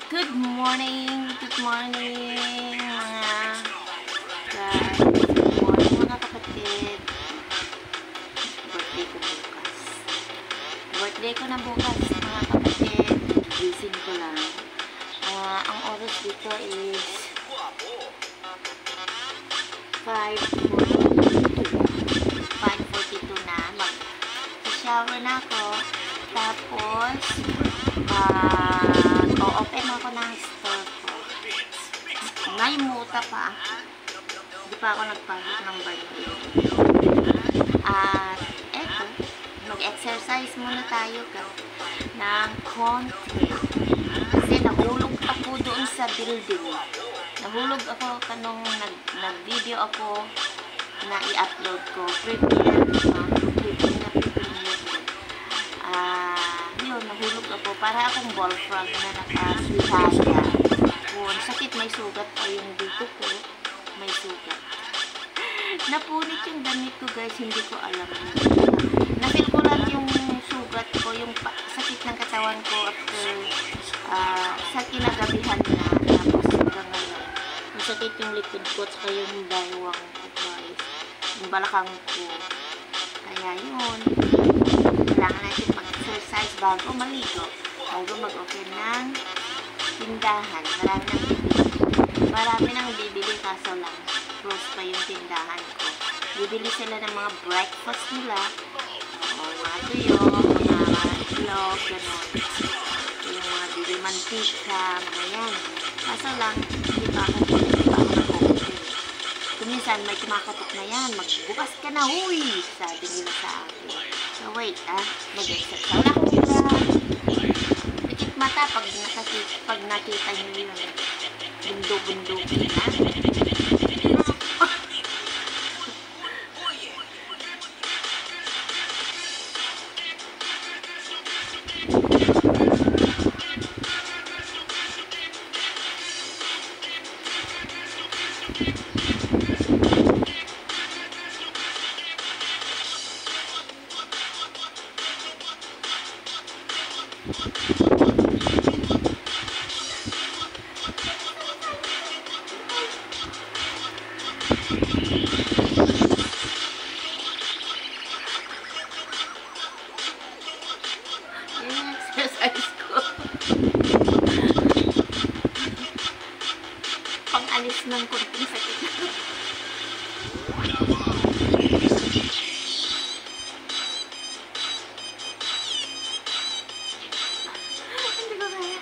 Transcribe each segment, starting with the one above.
Good morning mga guys. Good morning mga kapatid. Birthday ko bukas. Birthday ko na bukas mga kapatid. Gising ko lang. Ang oras dito is 5:42 na. Mag-shower na ako. Tapos, o-open ako ng store ko. May muta pa. Hindi pa ako nagpahit ng birthday. At, eto, mag-exercise muna tayo ng konti. Kasi nahulog ako doon sa building. Nahulog ako kanong nag-video ako na i-upload ko. Nahulog ako para akong ball frog na nakasihaya. Sakit, may sugat pa yung dito ko. May sugat. Napunit yung damit ko guys, hindi ko alam. Na-feel ko lang yung sugat ko, yung sakit ng katawan ko after sa kinagabihan na. Tapos hanggang ngayon. Masakit yung likod ko at saka yung daywang ko guys. Yung balakang ko. Kaya yun. Kailangan natin mag-exercise bago maligo. Bago mag-open ng tindahan. Marami nang bibili kaso lang. Close pa yung tindahan ko. Bibili sila ng mga breakfast nila. Mga tuyo, mga itlog, gano'n. Yung mga bibili mantika, mga yan. Kaso lang, hindi pa ako nag-open. Kuminsan may kumakatok na yan. Magbukas ka na, huy! Sabi nila sa akin. So wait, mag-exercise. Wala akong pikit mata pag nakita nyo yun. Bundo-bundo na. Exercise ko. Pang-alis ng konting sakit. Hindi ko kaya.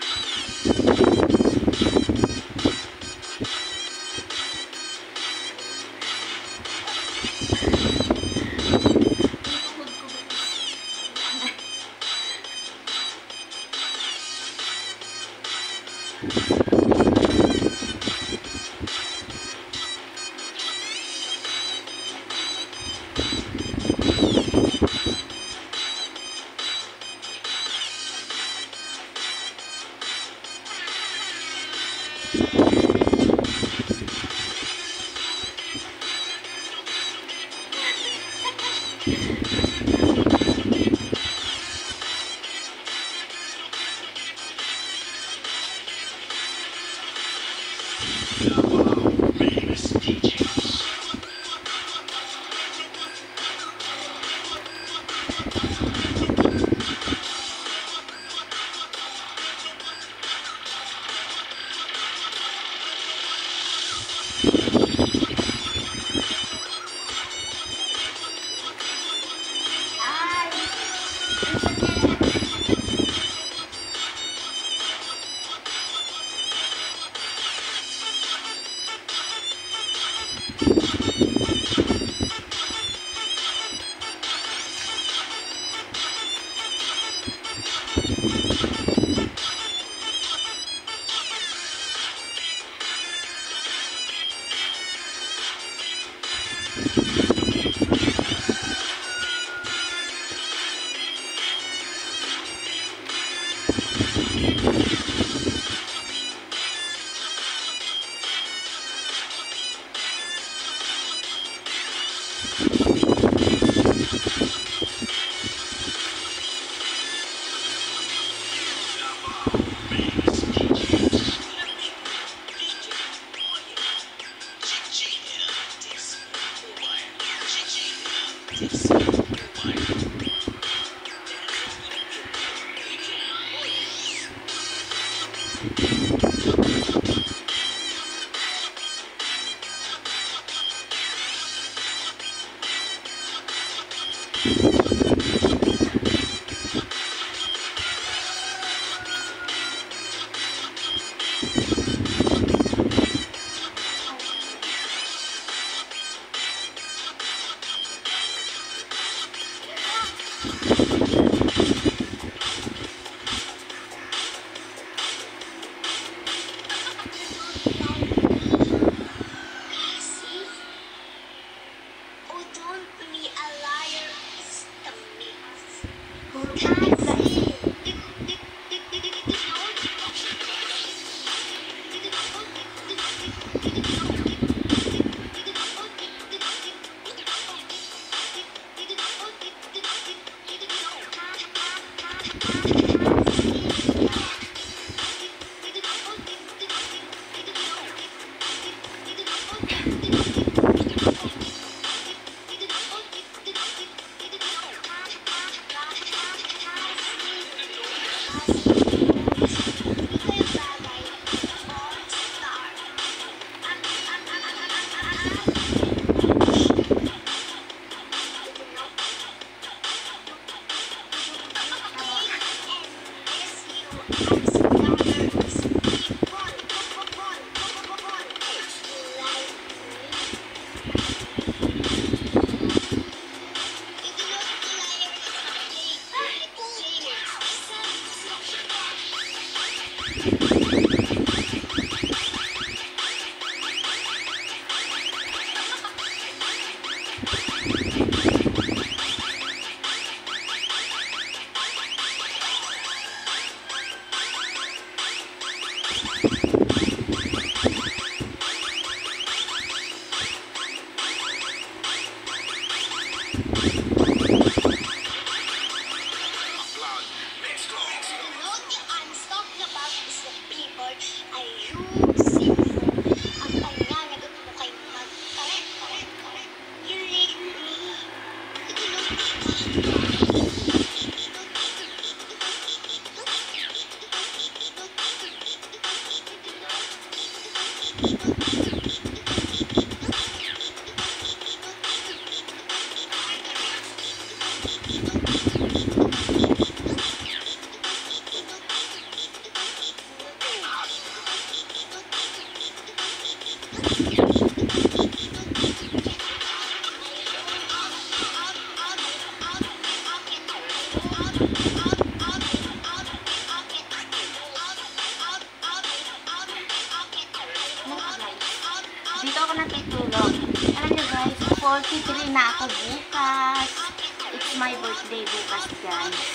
Dito ako natutulog. Alam nyo guys, 43 na ako bukas. It's my birthday bukas guys.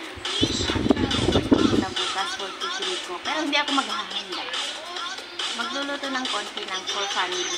Na bukas 43 ko. Pero hindi ako maghahanda. Magluluto ng konti ng for family.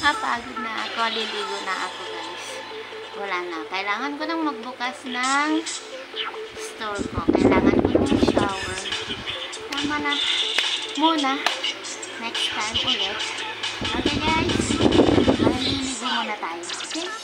Napagod na ako. Liligo na ako, guys. Wala na. Kailangan ko nang magbukas ng store ko. Kailangan ko nang shower. Tama na muna. Next time ulit. Okay, guys. Maliligo muna tayo. Okay?